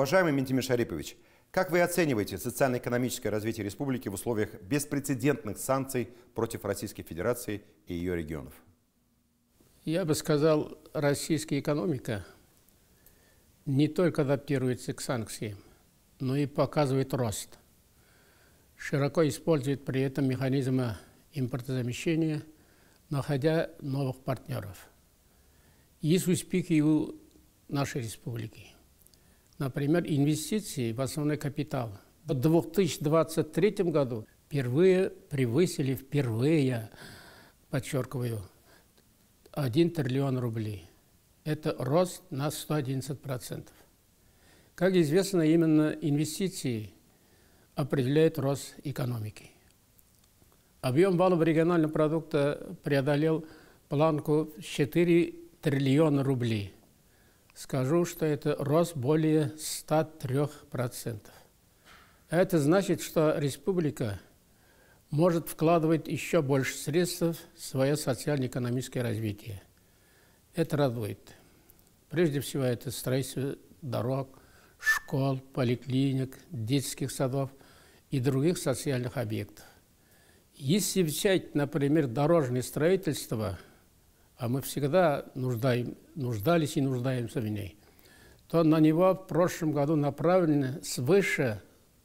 Уважаемый Минтимир Шарипович, как вы оцениваете социально-экономическое развитие республики в условиях беспрецедентных санкций против Российской Федерации и ее регионов? Я бы сказал, российская экономика не только адаптируется к санкциям, но и показывает рост. Широко использует при этом механизмы импортозамещения, находя новых партнеров. Есть успехи и у нашей республики. Например, инвестиции в основной капитал в 2023 году впервые превысили, подчеркиваю, 1 триллион рублей. Это рост на 111%. Как известно, именно инвестиции определяют рост экономики. Объем валового регионального продукта преодолел планку 4 триллиона рублей. Скажу, что это рост более 103%. Это значит, что республика может вкладывать еще больше средств в свое социально-экономическое развитие. Это радует. Прежде всего, это строительство дорог, школ, поликлиник, детских садов и других социальных объектов. Если взять, например, дорожное строительство, а мы всегда нуждались и нуждаемся в ней, то на него в прошлом году направлено свыше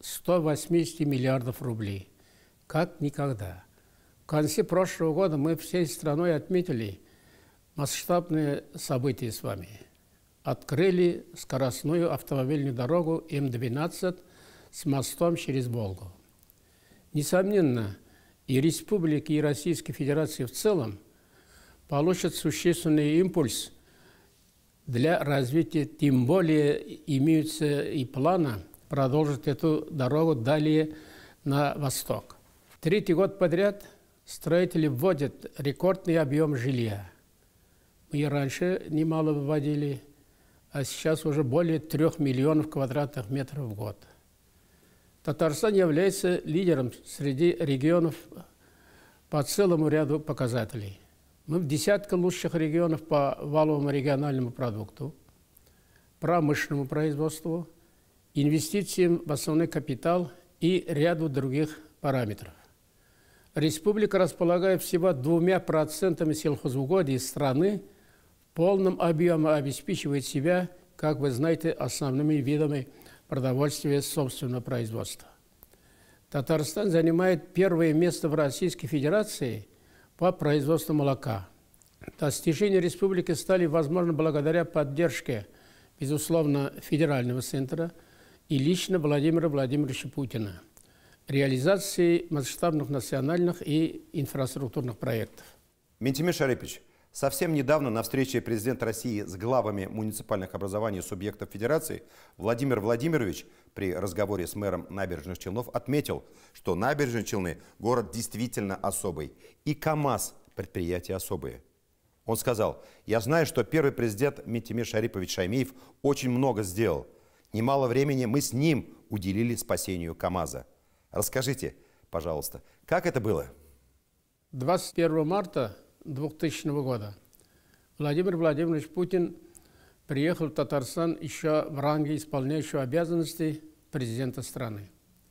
180 миллиардов рублей. Как никогда. В конце прошлого года мы всей страной отметили масштабные события с вами. Открыли скоростную автомобильную дорогу М-12 с мостом через Волгу. Несомненно, и республики, и Российской Федерации в целом получат существенный импульс для развития, тем более имеются и планы продолжить эту дорогу далее на восток. Третий год подряд строители вводят рекордный объем жилья. Мы и раньше немало выводили, а сейчас уже более 3 миллионов квадратных метров в год. Татарстан является лидером среди регионов по целому ряду показателей. Мы в десятке лучших регионов по валовому региональному продукту, промышленному производству, инвестициям в основной капитал и ряду других параметров. Республика располагает всего 2% сельхозугодий страны, в полном объеме обеспечивает себя, как вы знаете, основными видами продовольствия собственного производства. Татарстан занимает первое место в Российской Федерации по производству молока. Достижения республики стали возможны благодаря поддержке, безусловно, федерального центра и лично Владимира Владимировича Путина, реализации масштабных национальных и инфраструктурных проектов. Минтимир Шарипович, совсем недавно на встрече президента России с главами муниципальных образований субъектов Федерации Владимир Владимирович при разговоре с мэром Набережных Челнов отметил, что Набережные Челны – город действительно особый, и КАМАЗ – предприятие особое. Он сказал: «Я знаю, что первый президент Минтимир Шарипович Шаймиев очень много сделал. Немало времени мы с ним уделили спасению КАМАЗа». Расскажите, пожалуйста, как это было? 21 марта 2000 года Владимир Владимирович Путин приехал в Татарстан еще в ранге исполняющего обязанности президента страны.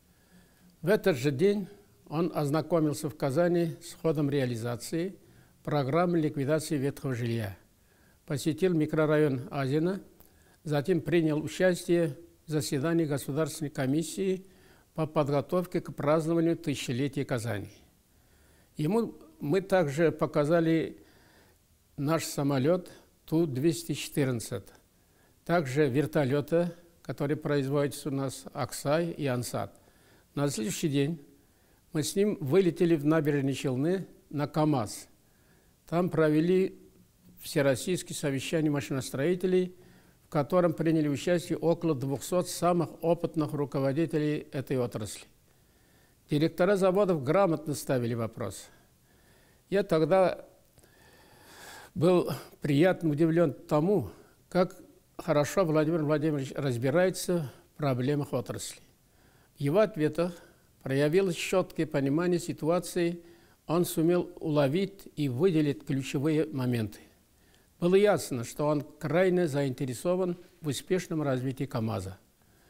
В этот же день он ознакомился в Казани с ходом реализации программы ликвидации ветхого жилья, посетил микрорайон Азина, затем принял участие в заседании Государственной комиссии по подготовке к празднованию тысячелетия Казани. Ему мы также показали наш самолет Ту-214, также вертолеты, которые производятся у нас Аксай и Ансат. На следующий день мы с ним вылетели в Набережные Челны на КАМАЗ. Там провели всероссийское совещание машиностроителей, в котором приняли участие около 200 самых опытных руководителей этой отрасли. Директора заводов грамотно ставили вопрос. Я тогда был приятно удивлен тому, как хорошо Владимир Владимирович разбирается в проблемах отрасли. В его ответах проявилось четкое понимание ситуации, он сумел уловить и выделить ключевые моменты. Было ясно, что он крайне заинтересован в успешном развитии КАМАЗа.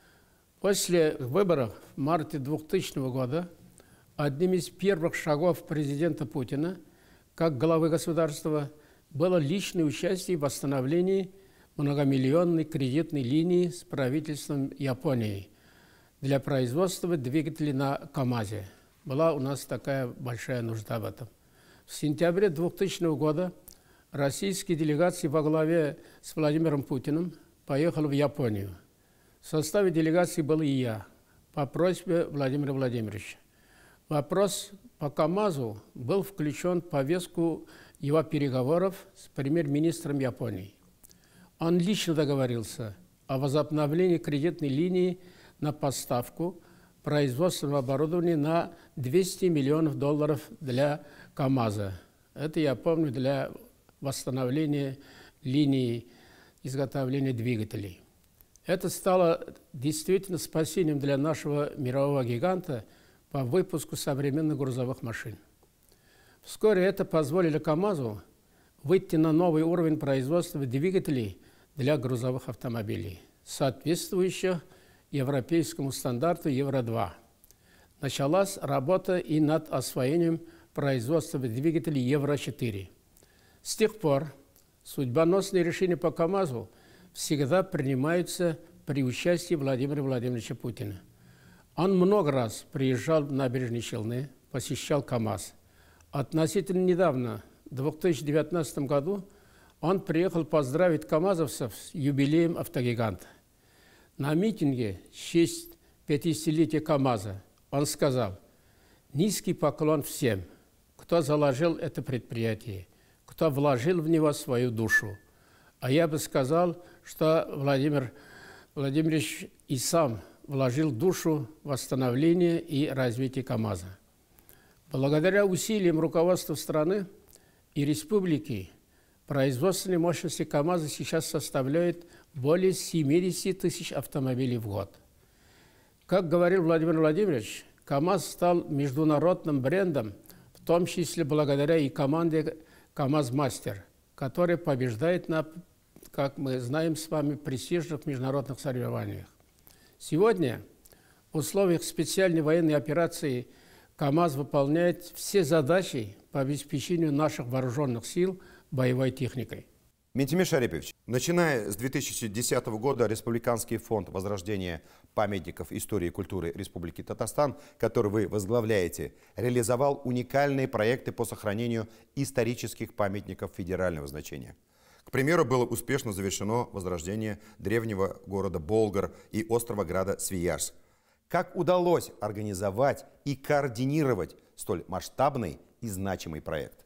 После выборов в марте 2000 года одним из первых шагов президента Путина, как главы государства, было личное участие в восстановлении многомиллионной кредитной линии с правительством Японии для производства двигателей на КАМАЗе. Была у нас такая большая нужда в этом. В сентябре 2000 года российские делегации во главе с Владимиром Путиным поехали в Японию. В составе делегации был и я, по просьбе Владимира Владимировича. Вопрос по КАМАЗу был включен в повестку его переговоров с премьер-министром Японии. Он лично договорился о возобновлении кредитной линии на поставку производственного оборудования на $200 миллионов для КАМАЗа. Это, я помню, для восстановления линии изготовления двигателей. Это стало действительно спасением для нашего мирового гиганта по выпуску современных грузовых машин. Вскоре это позволило КАМАЗу выйти на новый уровень производства двигателей для грузовых автомобилей, соответствующих европейскому стандарту Евро-2. Началась работа и над освоением производства двигателей Евро-4. С тех пор судьбоносные решения по КАМАЗу всегда принимаются при участии Владимира Владимировича Путина. Он много раз приезжал в Набережные Челны, посещал КАМАЗ. Относительно недавно, в 2019 году, он приехал поздравить камазовцев с юбилеем автогиганта. На митинге в честь 50-летия КАМАЗа он сказал: «Низкий поклон всем, кто заложил это предприятие, кто вложил в него свою душу». А я бы сказал, что Владимир Владимирович и сам вложил душу в восстановление и развитие КАМАЗа. Благодаря усилиям руководства страны и республики, производственные мощности КАМАЗа сейчас составляют более 70 тысяч автомобилей в год. Как говорил Владимир Владимирович, КАМАЗ стал международным брендом, в том числе благодаря и команде КАМАЗ-мастер, которая побеждает на, как мы знаем с вами, престижных международных соревнованиях. Сегодня в условиях специальной военной операции КАМАЗ выполняет все задачи по обеспечению наших вооруженных сил боевой техникой. Ментимир Шарипович, начиная с 2010 года Республиканский фонд возрождения памятников истории и культуры Республики Татарстан, который вы возглавляете, реализовал уникальные проекты по сохранению исторических памятников федерального значения. К примеру, было успешно завершено возрождение древнего города Болгар и острова Града Свияжск. Как удалось организовать и координировать столь масштабный и значимый проект?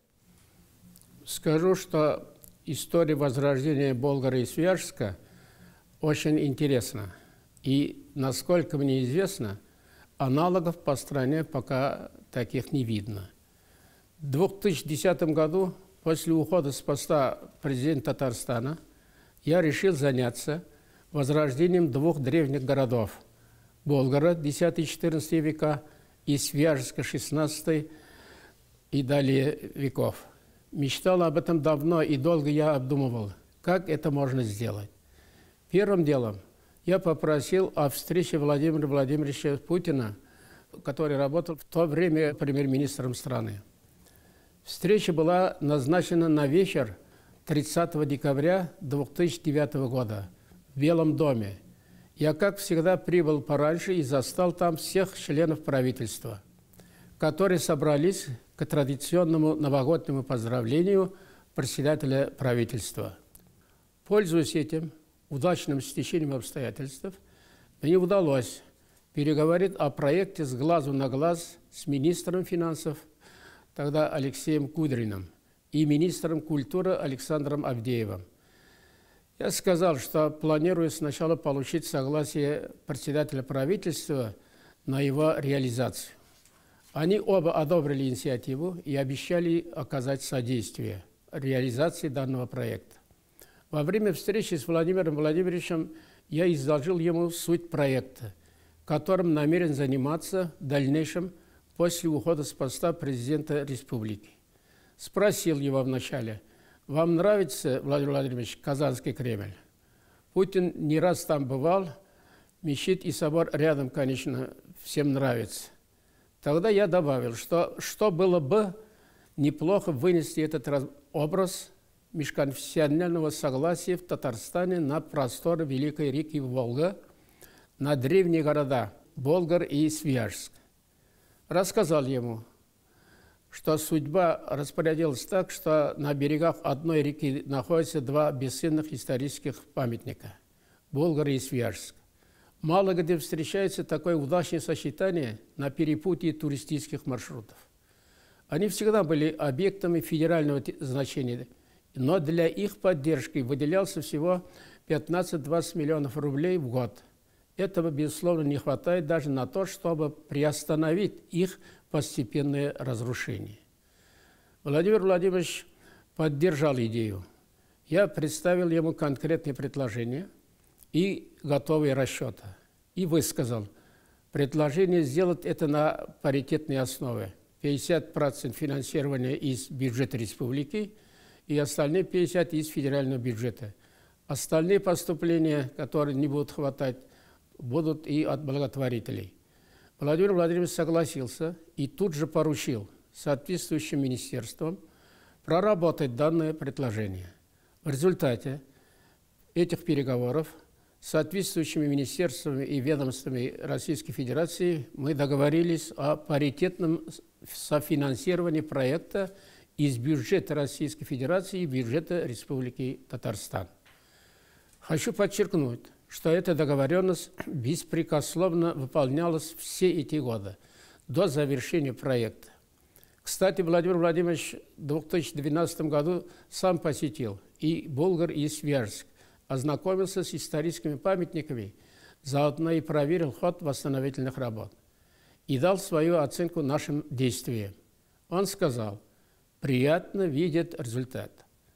Скажу, что история возрождения Болгара и Свияжска очень интересна. И, насколько мне известно, аналогов по стране пока таких не видно. В 2010 году, после ухода с поста президента Татарстана, я решил заняться возрождением двух древних городов – Болгара, X-XIV века, и Свияжска, 16 и далее веков. Мечтал об этом давно, и долго я обдумывал, как это можно сделать. Первым делом я попросил о встрече Владимира Владимировича Путина, который работал в то время премьер-министром страны. Встреча была назначена на вечер 30 декабря 2009 года в Белом доме. Я, как всегда, прибыл пораньше и застал там всех членов правительства, которые собрались к традиционному новогоднему поздравлению председателя правительства. Пользуясь этим удачным стечением обстоятельств, мне удалось переговорить о проекте с глазу на глаз с министром финансов, тогда Алексеем Кудриным, и министром культуры Александром Авдеевым. Я сказал, что планирую сначала получить согласие председателя правительства на его реализацию. Они оба одобрили инициативу и обещали оказать содействие реализации данного проекта. Во время встречи с Владимиром Владимировичем я изложил ему суть проекта, которым намерен заниматься в дальнейшем после ухода с поста президента республики. Спросил его вначале: «Вам нравится, Владимир Владимирович, Казанский Кремль?» Путин не раз там бывал, Мечеть и собор рядом, конечно, всем нравится. Тогда я добавил, что было бы неплохо вынести этот образ межконфессионального согласия в Татарстане на просторы Великой реки Волга, на древние города Болгар и Свияжск. Рассказал ему, что судьба распорядилась так, что на берегах одной реки находятся два бесценных исторических памятника – Болгар и Свияжск. Мало где встречается такое удачное сочетание на перепутье туристических маршрутов. Они всегда были объектами федерального значения, но для их поддержки выделялся всего 15-20 миллионов рублей в год. Этого, безусловно, не хватает даже на то, чтобы приостановить их постепенное разрушение. Владимир Владимирович поддержал идею. Я представил ему конкретные предложения и готовые расчеты. И высказал предложение сделать это на паритетной основе. 50% финансирования из бюджета республики и остальные 50% из федерального бюджета. Остальные поступления, которые не будут хватать, будут и от благотворителей. Владимир Владимирович согласился и тут же поручил соответствующим министерствам проработать данное предложение. В результате этих переговоров с соответствующими министерствами и ведомствами Российской Федерации мы договорились о паритетном софинансировании проекта из бюджета Российской Федерации и бюджета Республики Татарстан. Хочу подчеркнуть, что эта договоренность беспрекословно выполнялась все эти годы, до завершения проекта. Кстати, Владимир Владимирович в 2012 году сам посетил и Болгар, и Свияжск, ознакомился с историческими памятниками, заодно и проверил ход восстановительных работ и дал свою оценку нашим действиям. Он сказал: приятно видеть результат.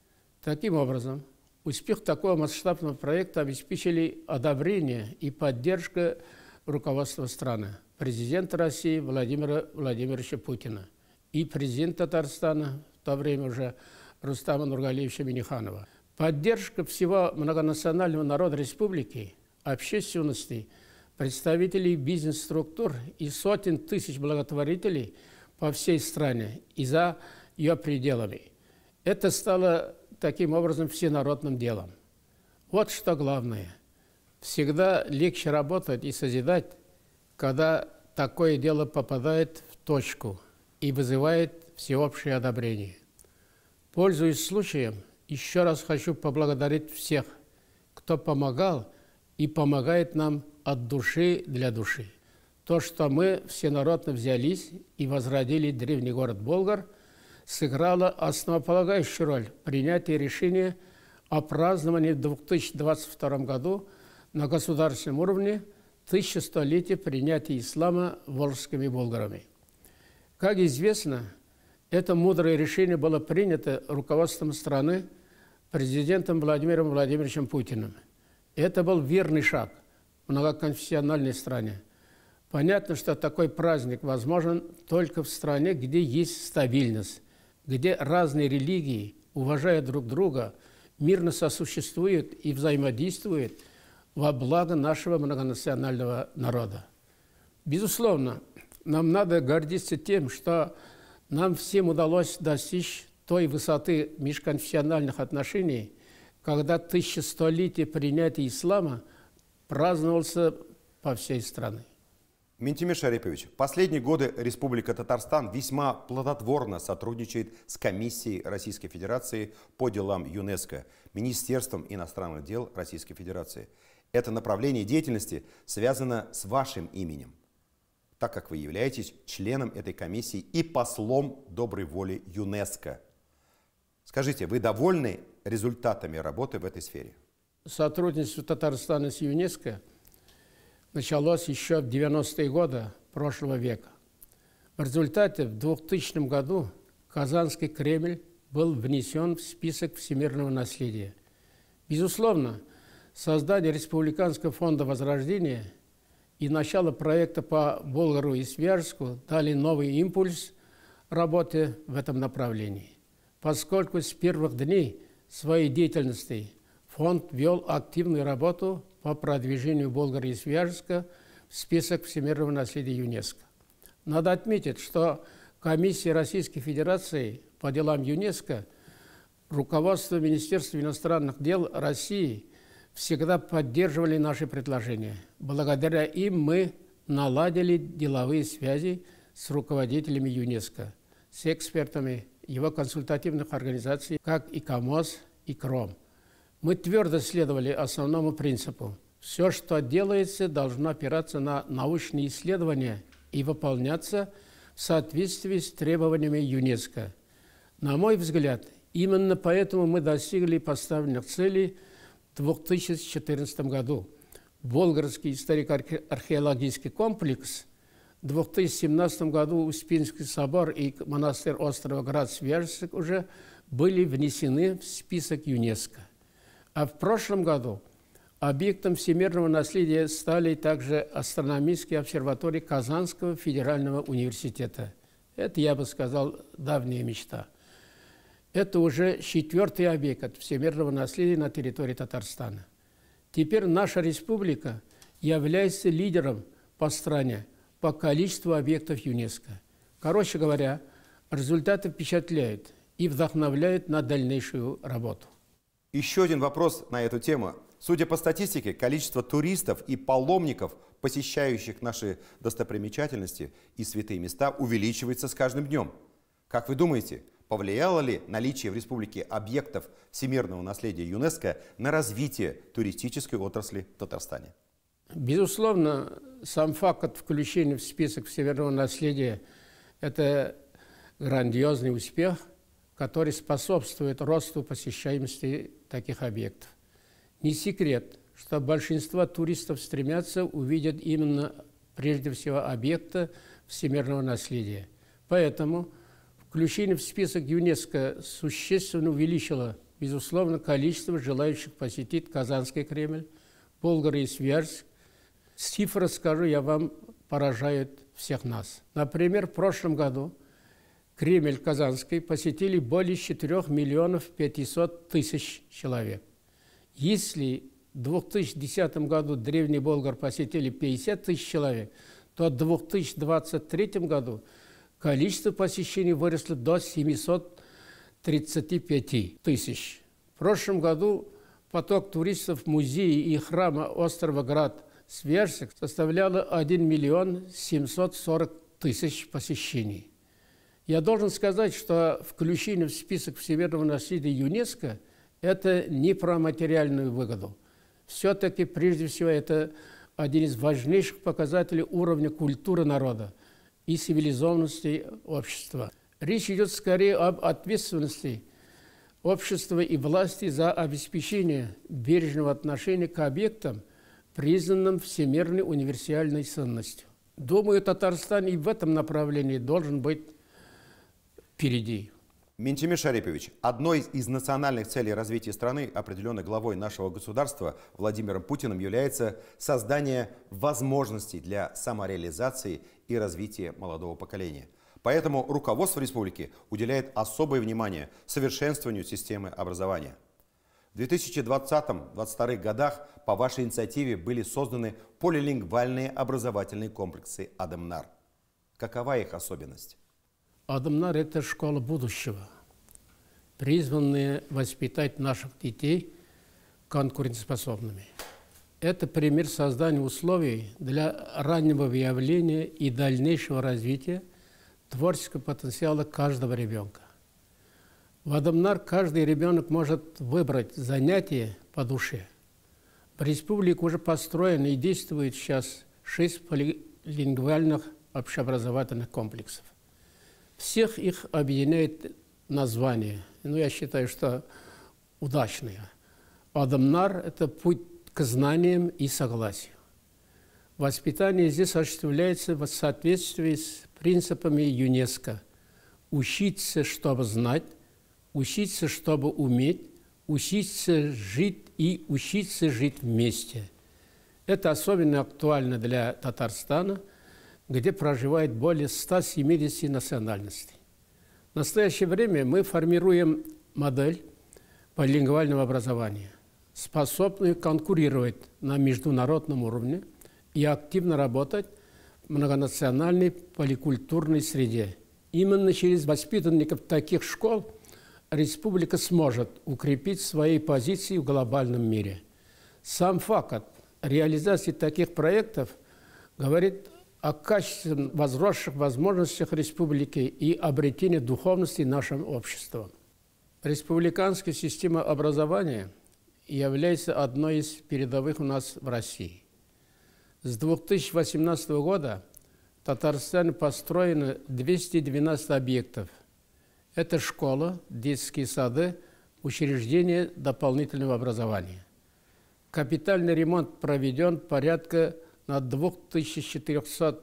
Таким образом, успех такого масштабного проекта обеспечили одобрение и поддержка руководства страны, президента России Владимира Владимировича Путина и президента Татарстана, в то время уже Рустама Нургалиевича Минниханова. Поддержка всего многонационального народа республики, общественности, представителей бизнес-структур и сотен тысяч благотворителей по всей стране и за ее пределами. Это стало таким образом всенародным делом. Вот что главное. Всегда легче работать и созидать, когда такое дело попадает в точку и вызывает всеобщее одобрение. Пользуясь случаем, еще раз хочу поблагодарить всех, кто помогал и помогает нам от души для души. То, что мы всенародно взялись и возродили древний город Болгар, сыграло основополагающую роль в принятии решения о праздновании в 2022 году на государственном уровне 1100-летия принятия ислама волжскими болгарами. Как известно, это мудрое решение было принято руководством страны президентом Владимиром Владимировичем Путиным. Это был верный шаг в многоконфессиональной стране. Понятно, что такой праздник возможен только в стране, где есть стабильность, где разные религии, уважая друг друга, мирно сосуществуют и взаимодействуют во благо нашего многонационального народа. Безусловно, нам надо гордиться тем, что нам всем удалось достичь той высоты межконфессиональных отношений, когда 1100-летие принятия ислама праздновался по всей стране. Ментимир Шарипович, в последние годы Республика Татарстан весьма плодотворно сотрудничает с Комиссией Российской Федерации по делам ЮНЕСКО, Министерством иностранных дел Российской Федерации. Это направление деятельности связано с вашим именем, так как вы являетесь членом этой комиссии и послом доброй воли ЮНЕСКО. Скажите, вы довольны результатами работы в этой сфере? Сотрудничество Татарстана с ЮНЕСКО началось еще в 90-е годы прошлого века. В результате в 2000 году Казанский Кремль был внесен в список всемирного наследия. Безусловно, создание Республиканского фонда возрождения и начало проекта по Болгару и Свияжску дали новый импульс работе в этом направлении, поскольку с первых дней своей деятельности фонд вел активную работу по продвижению Болгарии и Свияжска в список всемирного наследия ЮНЕСКО. Надо отметить, что Комиссия Российской Федерации по делам ЮНЕСКО, руководство Министерства иностранных дел России всегда поддерживали наши предложения. Благодаря им мы наладили деловые связи с руководителями ЮНЕСКО, с экспертами его консультативных организаций, как и КАМОЗ, и КРОМ. Мы твердо следовали основному принципу. Все, что делается, должно опираться на научные исследования и выполняться в соответствии с требованиями ЮНЕСКО. На мой взгляд, именно поэтому мы достигли поставленных целей в 2014 году. Болгарский историко-археологический комплекс, в 2017 году Успенский собор и монастырь острова Град-Свияжск уже были внесены в список ЮНЕСКО. А в прошлом году объектом всемирного наследия стали также астрономические обсерватории Казанского федерального университета. Это, я бы сказал, давняя мечта. Это уже 4-й объект всемирного наследия на территории Татарстана. Теперь наша республика является лидером по стране по количеству объектов ЮНЕСКО. Короче говоря, результаты впечатляют и вдохновляют на дальнейшую работу. Еще один вопрос на эту тему. Судя по статистике, количество туристов и паломников, посещающих наши достопримечательности и святые места, увеличивается с каждым днем. Как вы думаете, повлияло ли наличие в республике объектов всемирного наследия ЮНЕСКО на развитие туристической отрасли в Татарстане? Безусловно, сам факт включения в список всемирного наследия – это грандиозный успех, который способствует росту посещаемости таких объектов. Не секрет, что большинство туристов стремятся увидеть именно прежде всего объекты всемирного наследия. Поэтому включение в список ЮНЕСКО существенно увеличило, безусловно, количество желающих посетить Казанский Кремль, Болгарию и Свияжск. Цифры, скажу я вам, поражают всех нас. Например, в прошлом году Кремль Казанский посетили более 4 500 000 человек. Если в 2010 году древний Болгар посетили 50 000 человек, то в 2023 году количество посещений выросло до 735 000. В прошлом году поток туристов в музеи и храмы острова Град-Свияжск составляло 1 740 000 посещений. Я должен сказать, что включение в список всемирного наследия ЮНЕСКО – это не про материальную выгоду. Все-таки, прежде всего, это один из важнейших показателей уровня культуры народа и цивилизованности общества. Речь идет скорее об ответственности общества и власти за обеспечение бережного отношения к объектам, признанным всемирной универсальной ценностью. Думаю, Татарстан и в этом направлении должен быть впереди. Минтимир Шарипович, одной из национальных целей развития страны, определенной главой нашего государства Владимиром Путиным, является создание возможностей для самореализации и развития молодого поколения. Поэтому руководство республики уделяет особое внимание совершенствованию системы образования. В 2020-2022 годах по вашей инициативе были созданы полилингвальные образовательные комплексы «Адамнар». Какова их особенность? «Адамнар» – это школа будущего, призванная воспитать наших детей конкурентоспособными. Это пример создания условий для раннего выявления и дальнейшего развития творческого потенциала каждого ребенка. В «Адамнар» каждый ребенок может выбрать занятие по душе. В республике уже построено и действует сейчас 6 полилингвальных общеобразовательных комплексов. Всех их объединяет название, я считаю, что удачное. «Адамнар» – это путь к знаниям и согласию. Воспитание здесь осуществляется в соответствии с принципами ЮНЕСКО. Учиться, чтобы знать, учиться, чтобы уметь, учиться жить и учиться жить вместе. Это особенно актуально для Татарстана, где проживает более 170 национальностей. В настоящее время мы формируем модель полилингвального образования. способную конкурировать на международном уровне и активно работать в многонациональной поликультурной среде. Именно через воспитанников таких школ республика сможет укрепить свои позиции в глобальном мире. Сам факт реализации таких проектов говорит о качественно возросших возможностях республики и обретении духовности нашим обществом. Республиканская система образования является одной из передовых у нас в России. С 2018 года в Татарстане построено 212 объектов. Это школа, детские сады, учреждения дополнительного образования. Капитальный ремонт проведен порядка на 2400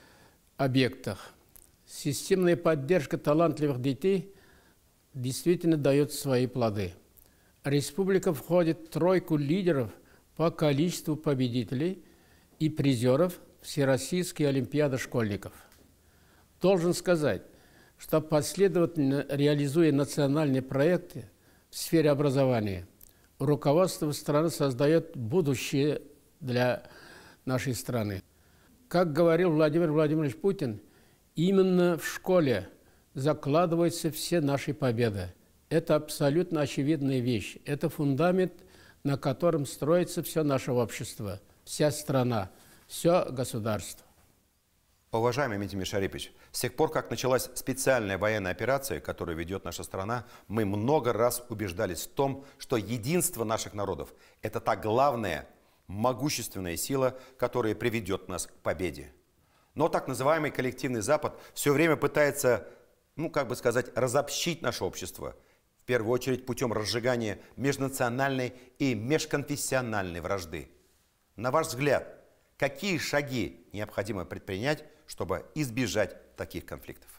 объектах. Системная поддержка талантливых детей действительно дает свои плоды. Республика входит в тройку лидеров по количеству победителей и призеров Всероссийской олимпиады школьников. Должен сказать, что последовательно реализуя национальные проекты в сфере образования, руководство страны создает будущее для нашей страны. Как говорил Владимир Владимирович Путин, именно в школе закладываются все наши победы. Это абсолютно очевидная вещь. Это фундамент, на котором строится все наше общество, вся страна, все государство. Уважаемый Митимир Шарипович, с тех пор, как началась специальная военная операция, которую ведет наша страна, мы много раз убеждались в том, что единство наших народов – это та главная, могущественная сила, которая приведет нас к победе. Но так называемый коллективный Запад все время пытается, разобщить наше общество, в первую очередь путем разжигания межнациональной и межконфессиональной вражды. На ваш взгляд, какие шаги необходимо предпринять, чтобы избежать таких конфликтов?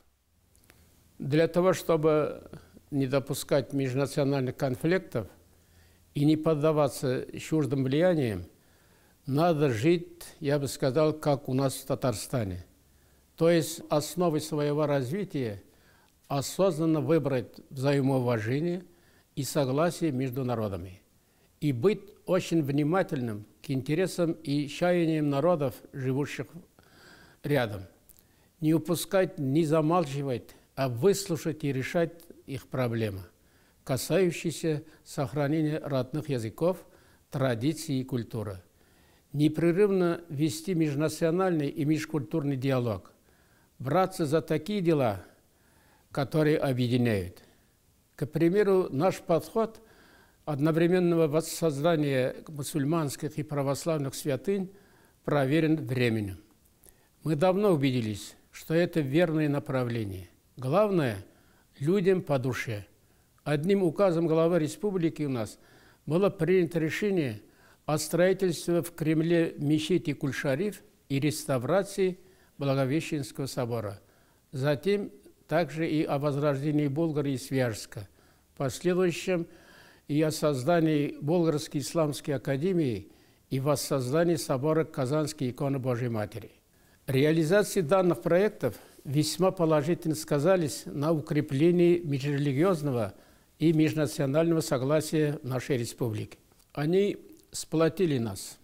Для того, чтобы не допускать межнациональных конфликтов и не поддаваться чуждым влияниям, надо жить, я бы сказал, как у нас в Татарстане. То есть основой своего развития осознанно выбрать взаимоуважение и согласие между народами. И быть очень внимательным к интересам и чаяниям народов, живущих рядом. Не упускать, не замалчивать, а выслушать и решать их проблемы, касающиеся сохранения родных языков, традиций и культуры. Непрерывно вести межнациональный и межкультурный диалог, браться за такие дела, которые объединяют. К примеру, наш подход одновременного воссоздания мусульманских и православных святынь проверен временем. Мы давно убедились, что это верное направление. Главное – людям по душе. Одним указом главы республики у нас было принято решение о строительстве в Кремле мечети Куль-Шариф и реставрации Благовещенского собора. Затем также и о возрождении Болгарии и Свияжска. В последующем и о создании Болгарской исламской академии и воссоздании собора Казанской иконы Божьей Матери. Реализации данных проектов весьма положительно сказались на укреплении межрелигиозного и межнационального согласия в нашей республике. Они сплотили нас.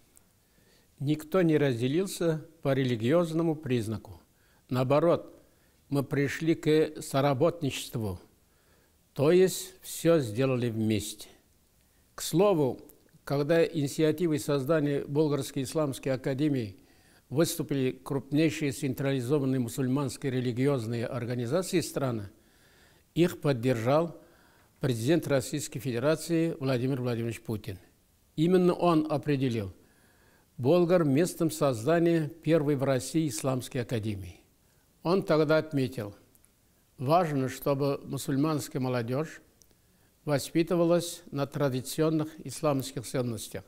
Никто не разделился по религиозному признаку. Наоборот, мы пришли к соработничеству, то есть все сделали вместе. К слову, когда инициативой создания Болгарской исламской академии выступили крупнейшие централизованные мусульманские религиозные организации страны, их поддержал президент Российской Федерации Владимир Владимирович Путин. Именно он определил Болгар местом создания первой в России исламской академии. Он тогда отметил, важно, чтобы мусульманская молодежь воспитывалась на традиционных исламских ценностях,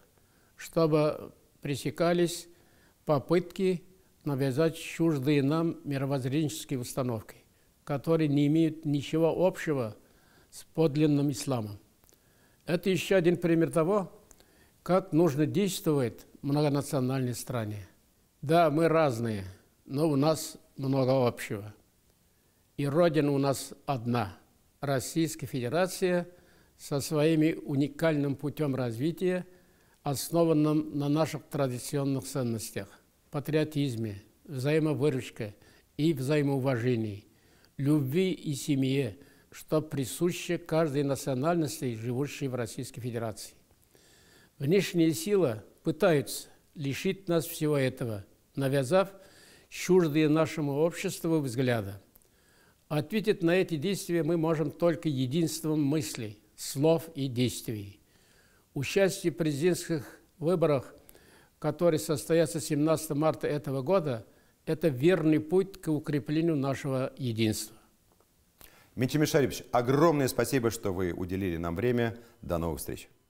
чтобы пресекались попытки навязать чуждые нам мировоззренческие установки, которые не имеют ничего общего с подлинным исламом. Это еще один пример того, как нужно действовать в многонациональной стране. Да, мы разные, но у нас много общего. И Родина у нас одна – Российская Федерация со своим уникальным путем развития, основанным на наших традиционных ценностях – патриотизме, взаимовыручке и взаимоуважении, любви и семье, что присуще каждой национальности, живущей в Российской Федерации. Внешние силы пытаются лишить нас всего этого, навязав чуждые нашему обществу взгляды. Ответить на эти действия мы можем только единством мыслей, слов и действий. Участие в президентских выборах, которые состоятся 17 марта этого года, это верный путь к укреплению нашего единства. Минтимир Шарипович, огромное спасибо, что вы уделили нам время. До новых встреч.